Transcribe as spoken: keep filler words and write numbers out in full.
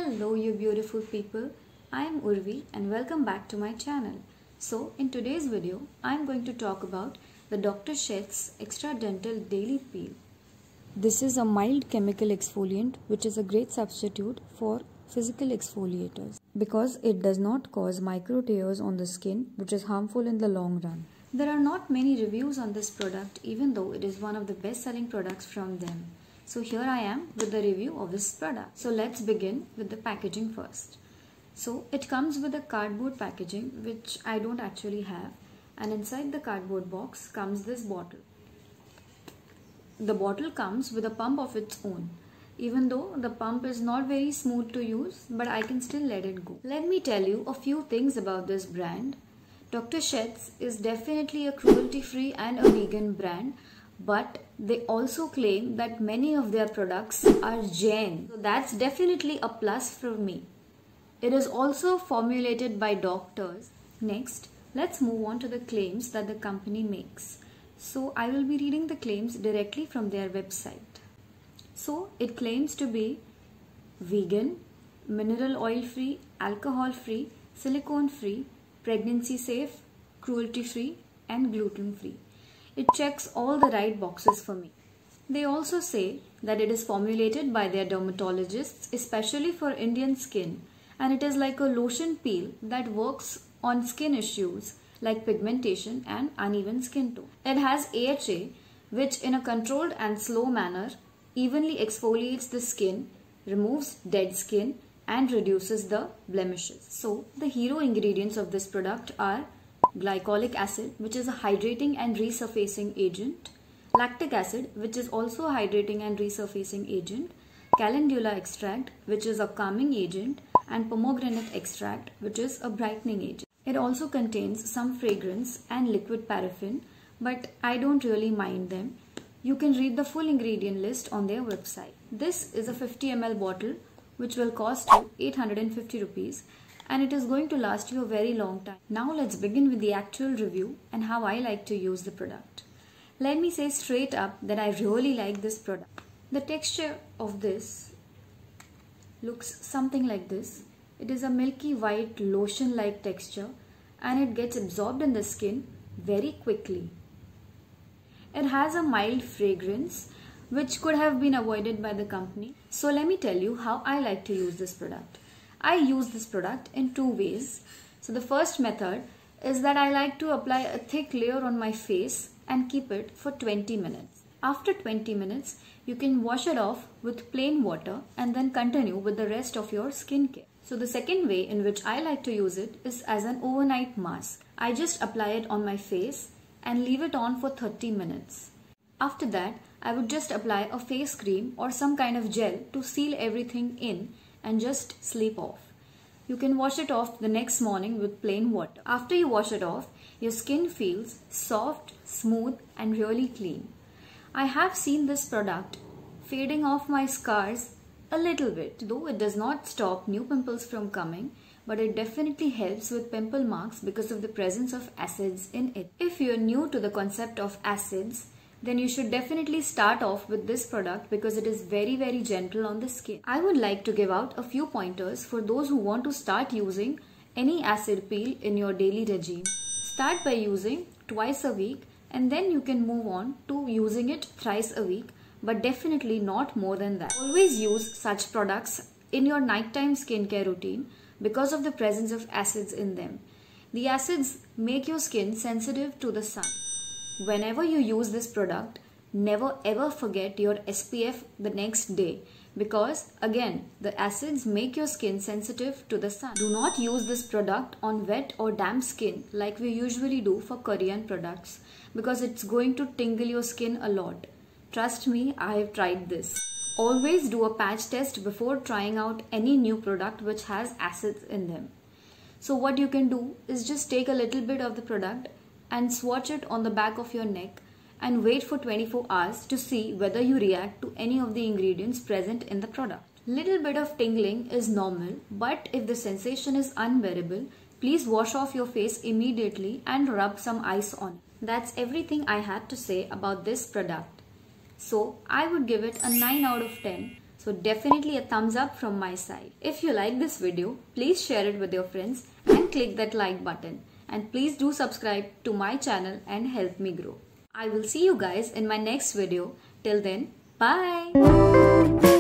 Hello you beautiful people, I am Urvi and welcome back to my channel. So in today's video, I am going to talk about the Doctor Sheth's Extra Dental Daily Peel. This is a mild chemical exfoliant which is a great substitute for physical exfoliators because it does not cause micro tears on the skin which is harmful in the long run. There are not many reviews on this product even though it is one of the best selling products from them. So here I am with the review of this product. So let's begin with the packaging first. So it comes with a cardboard packaging which I don't actually have, and inside the cardboard box comes this bottle. The bottle comes with a pump of its own. Even though the pump is not very smooth to use, but I can still let it go. Let me tell you a few things about this brand. Doctor Sheth's is definitely a cruelty-free and a vegan brand, but they also claim that many of their products are Jain. So that's definitely a plus for me. It is also formulated by doctors. Next, let's move on to the claims that the company makes. So I will be reading the claims directly from their website. So it claims to be vegan, mineral oil free, alcohol free, silicone free, pregnancy safe, cruelty free and gluten free. It checks all the right boxes for me. They also say that it is formulated by their dermatologists especially for Indian skin, and it is like a lotion peel that works on skin issues like pigmentation and uneven skin tone. It has A H A which in a controlled and slow manner evenly exfoliates the skin, removes dead skin and reduces the blemishes. So the hero ingredients of this product are glycolic acid, which is a hydrating and resurfacing agent, lactic acid, which is also a hydrating and resurfacing agent, calendula extract, which is a calming agent, and pomegranate extract, which is a brightening agent. It also contains some fragrance and liquid paraffin, but I don't really mind them. You can read the full ingredient list on their website. This is a fifty milliliter bottle which will cost you eight hundred fifty rupees, and it is going to last you a very long time. Now let's begin with the actual review and how I like to use the product. Let me say straight up that I really like this product. The texture of this looks something like this. It is a milky white lotion like texture and it gets absorbed in the skin very quickly. It has a mild fragrance which could have been avoided by the company. So let me tell you how I like to use this product. I use this product in two ways. So the first method is that I like to apply a thick layer on my face and keep it for twenty minutes. After twenty minutes, you can wash it off with plain water and then continue with the rest of your skincare. So the second way in which I like to use it is as an overnight mask. I just apply it on my face and leave it on for thirty minutes. After that, I would just apply a face cream or some kind of gel to seal everything in and just sleep off. You can wash it off the next morning with plain water. After you wash it off, your skin feels soft, smooth and really clean. I have seen this product fading off my scars a little bit, though it does not stop new pimples from coming, but it definitely helps with pimple marks because of the presence of acids in it. If you are new to the concept of acids, then you should definitely start off with this product because it is very very gentle on the skin. I would like to give out a few pointers for those who want to start using any acid peel in your daily regime. Start by using twice a week and then you can move on to using it thrice a week, but definitely not more than that. Always use such products in your nighttime skincare routine because of the presence of acids in them. The acids make your skin sensitive to the sun. Whenever you use this product, never ever forget your S P F the next day because again the acids make your skin sensitive to the sun. Do not use this product on wet or damp skin like we usually do for Korean products because it's going to tingle your skin a lot. Trust me, I have tried this. Always do a patch test before trying out any new product which has acids in them. So what you can do is just take a little bit of the product and swatch it on the back of your neck and wait for twenty-four hours to see whether you react to any of the ingredients present in the product. Little bit of tingling is normal, but if the sensation is unbearable, please wash off your face immediately and rub some ice on it. That's everything I had to say about this product. So I would give it a nine out of ten. So definitely a thumbs up from my side. If you like this video, please share it with your friends and click that like button. And please do subscribe to my channel and help me grow. I will see you guys in my next video. Till then, bye.